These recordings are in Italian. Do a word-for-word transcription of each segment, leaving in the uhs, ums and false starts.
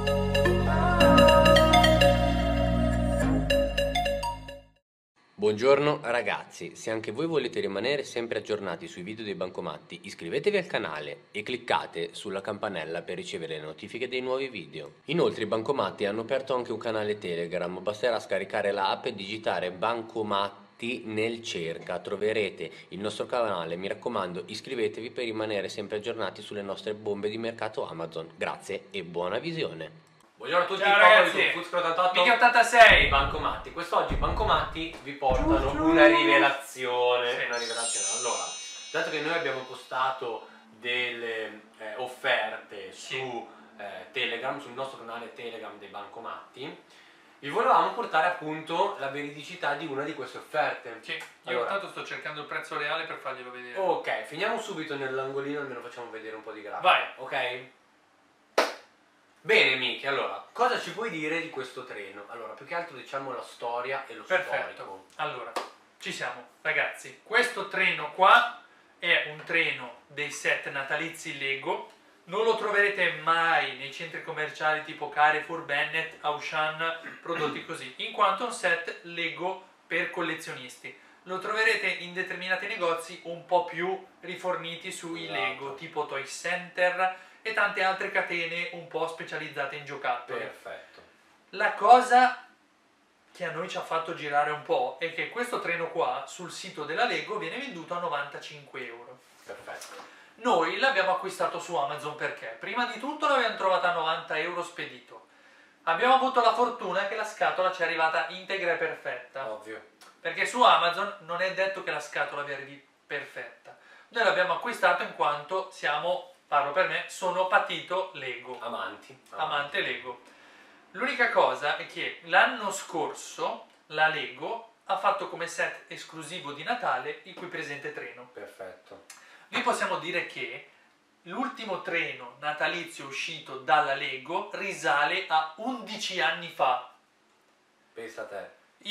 Buongiorno ragazzi, se anche voi volete rimanere sempre aggiornati sui video dei Bancomatti, iscrivetevi al canale e cliccate sulla campanella per ricevere le notifiche dei nuovi video. Inoltre i Bancomatti hanno aperto anche un canale Telegram, basterà scaricare l'app e digitare Bancomatti nel cerca, troverete il nostro canale. Mi raccomando, iscrivetevi per rimanere sempre aggiornati sulle nostre bombe di mercato Amazon. Grazie e buona visione! Buongiorno a tutti, ciao ragazzi, Fuzcro ottantotto, Michi ottantasei, Bancomatti. Quest'oggi i Bancomatti vi portano una rivelazione, sì. una rivelazione. Allora, dato che noi abbiamo postato delle eh, offerte su sì. eh, Telegram, sul nostro canale Telegram dei Bancomatti, vi volevamo portare appunto la veridicità di una di queste offerte. Sì, io allora, intanto sto cercando il prezzo reale per farglielo vedere. Ok, finiamo subito nell'angolino, almeno facciamo vedere un po' di grafico. Vai! Ok? Bene Miki, allora, cosa ci puoi dire di questo treno? Allora, più che altro diciamo la storia e lo Perfetto. storico. Allora, ci siamo, ragazzi. Questo treno qua è un treno dei set natalizi Lego. Non lo troverete mai nei centri commerciali tipo Carrefour, Bennett, Auchan, prodotti così, in quanto è un set Lego per collezionisti. Lo troverete in determinati negozi un po' più riforniti sui esatto. Lego, tipo Toy Center e tante altre catene un po' specializzate in giocattoli. Perfetto. La cosa che a noi ci ha fatto girare un po' è che questo treno qua sul sito della Lego viene venduto a novantacinque euro. Perfetto. Noi l'abbiamo acquistato su Amazon perché? Prima di tutto l'abbiamo trovata a novanta euro spedito. Abbiamo avuto la fortuna che la scatola ci è arrivata integra e perfetta. Ovvio. Perché su Amazon non è detto che la scatola vi arrivi perfetta. Noi l'abbiamo acquistato in quanto siamo... parlo per me, sono patito Lego. Amanti. Amante Lego. L'unica cosa è che l'anno scorso la Lego ha fatto come set esclusivo di Natale il qui presente treno. Perfetto. Vi possiamo dire che l'ultimo treno natalizio uscito dalla Lego risale a undici anni fa. Pensa a te.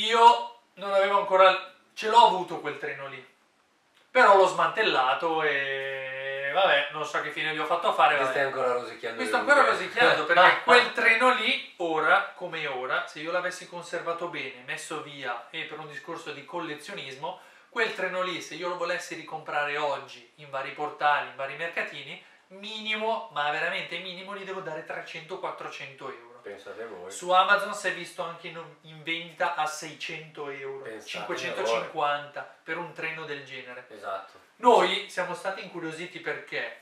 Io non avevo ancora... ce l'ho avuto quel treno lì. Però l'ho smantellato e... vabbè, non so che fine gli ho fatto fare. Mi stai ancora rosicchiando. Mi sto ancora rosicchiando perché quel treno lì, ora come ora, se io l'avessi conservato bene, messo via e per un discorso di collezionismo, quel treno lì, se io lo volessi ricomprare oggi in vari portali, in vari mercatini, minimo, ma veramente minimo, gli devo dare trecento quattrocento euro. Pensate voi. Su Amazon si è visto anche in, in vendita a seicento euro, Pensate cinquecentocinquanta voi. Per un treno del genere. Esatto. Noi siamo stati incuriositi perché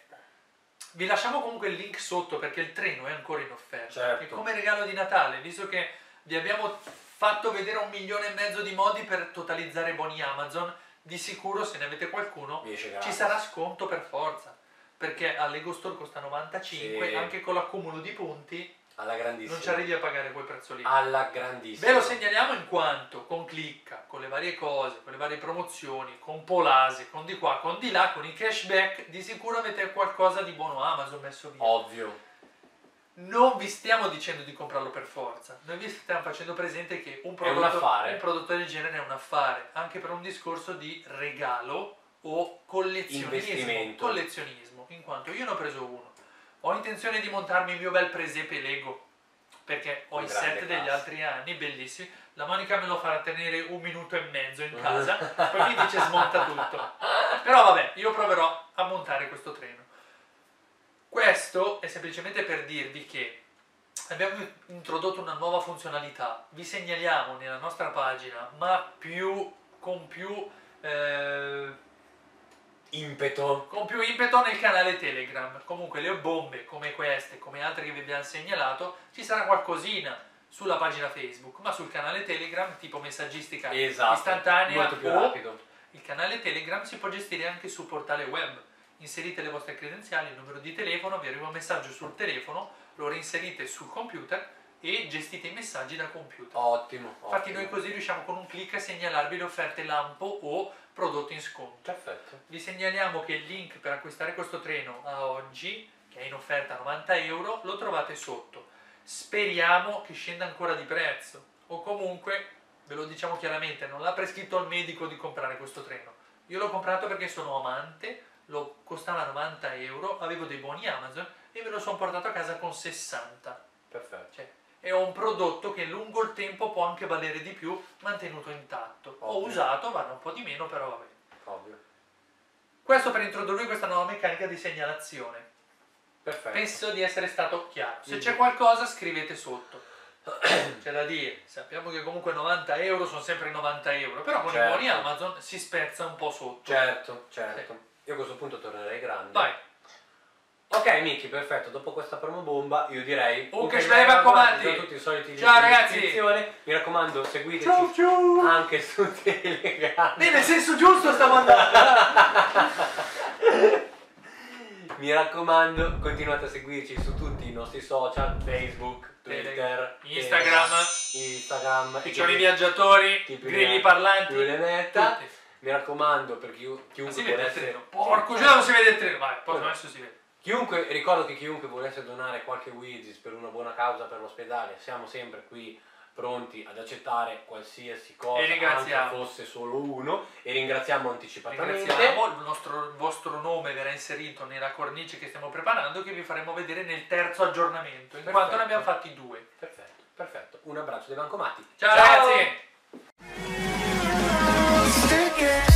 vi lasciamo comunque il link sotto perché il treno è ancora in offerta. Certo. E come regalo di Natale, visto che vi abbiamo fatto vedere un milione e mezzo di modi per totalizzare buoni Amazon, di sicuro se ne avete qualcuno ci sarà sconto per forza. Perché a Lego Store costa novantacinque, sì. Anche con l'accumulo di punti alla grandissima. Non ci arrivi a pagare quel prezzo lì. Alla grandissima. Ve lo segnaliamo in quanto con Clicca, con le varie cose, con le varie promozioni, con Polase, con di qua, con di là, con i cashback, di sicuro avete qualcosa di buono Amazon messo via. Ovvio. Non vi stiamo dicendo di comprarlo per forza, noi vi stiamo facendo presente che un prodotto, è un affare. un prodotto del genere è un affare, anche per un discorso di regalo o collezionismo, collezionismo, in quanto io ne ho preso uno. Ho intenzione di montarmi il mio bel presepe Lego, perché ho i set degli altri anni, bellissimi. La Monica me lo farà tenere un minuto e mezzo in casa, poi mi dice smonta tutto. Però vabbè, io proverò a montare questo treno. Questo è semplicemente per dirvi che abbiamo introdotto una nuova funzionalità. Vi segnaliamo nella nostra pagina, ma più con più... Eh, impeto con più impeto nel canale Telegram. Comunque le bombe come queste, come altre che vi abbiamo segnalato, ci sarà qualcosina sulla pagina Facebook, ma sul canale Telegram tipo messaggistica esatto, istantanea molto più o rapido. Il canale Telegram si può gestire anche sul portale web. Inserite le vostre credenziali, il numero di telefono, vi arriva un messaggio sul telefono, lo reinserite sul computer e gestite i messaggi da computer. Ottimo. Infatti ottimo. noi così riusciamo con un clic a segnalarvi le offerte lampo o prodotti in sconto. Perfetto. Vi segnaliamo che il link per acquistare questo treno a oggi, che è in offerta a novanta euro, lo trovate sotto. Speriamo che scenda ancora di prezzo, o comunque, ve lo diciamo chiaramente, non l'ha prescritto il medico di comprare questo treno. Io l'ho comprato perché sono amante, lo costava novanta euro, avevo dei buoni Amazon e me lo sono portato a casa con sessanta. perfetto. Cioè, è un prodotto che lungo il tempo può anche valere di più, mantenuto intatto. Ovvio. O usato, vale un po' di meno, però va bene. Ovvio. Questo per introdurre questa nuova meccanica di segnalazione. Perfetto. Penso di essere stato chiaro. Se Mm. c'è qualcosa scrivete sotto. C'è da dire, sappiamo che comunque novanta euro sono sempre novanta euro, però con certo. i buoni Amazon si spezza un po' sotto. Certo, certo. Sì. Io a questo punto tornerei grande. Vai. Ok Miki, perfetto, dopo questa promo bomba io direi un che ce ne raccomandi, sono tutti i soliti ciao ragazzi, mi raccomando seguiteci ciao, ciao. Anche su Telegram. Beh, nel senso giusto stavo andando. Mi raccomando, continuate a seguirci su tutti i nostri social, Facebook, Twitter, Instagram, Instagram, piccioni viaggiatori, grilli parlanti, tutti. Mi raccomando, per chi, chiunque si vede volesse... il treno. Porco giusto, non si vede il treno, vai, poi adesso si vede. Chiunque, ricordo che chiunque volesse donare qualche Wheezy per una buona causa per l'ospedale, siamo sempre qui pronti ad accettare qualsiasi cosa, e ringraziamo. Anche fosse solo uno, e ringraziamo anticipatamente. Ringraziamo, il, nostro, il vostro nome verrà inserito nella cornice che stiamo preparando, che vi faremo vedere nel terzo aggiornamento, in perfetto. Quanto ne abbiamo fatti due. Perfetto, perfetto. Un abbraccio dai Bancomatти. Ciao, Ciao. ragazzi!